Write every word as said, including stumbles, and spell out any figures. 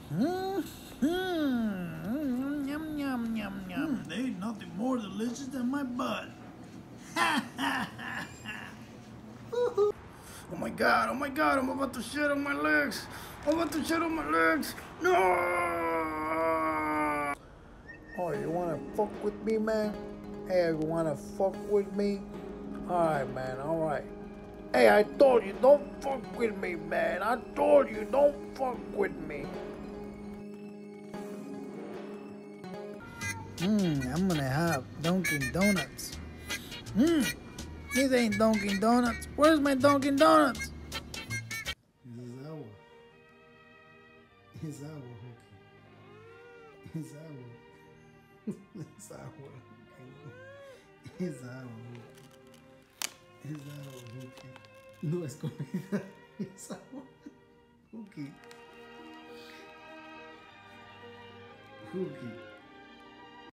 Hmm. Hmm. Yum yum yum yum. Mm, there ain't nothing more delicious than my butt. Oh my god, oh my god, I'm about to shit on my legs. I'm about to shit on my legs. No! Oh, you wanna fuck with me, man? Hey, you wanna fuck with me? Alright, man, alright. Hey, I told you, don't fuck with me, man. I told you, don't fuck with me. Mmm, I'm gonna have Dunkin' Donuts. Mmm, this ain't Dunkin' Donuts. Where's my Dunkin' Donuts? It's agua. It's agua, Hookie. It's agua. It's agua. It's agua, Hookie. Es agua, Hookie. No es comida. Es agua. Hookie. Hookie.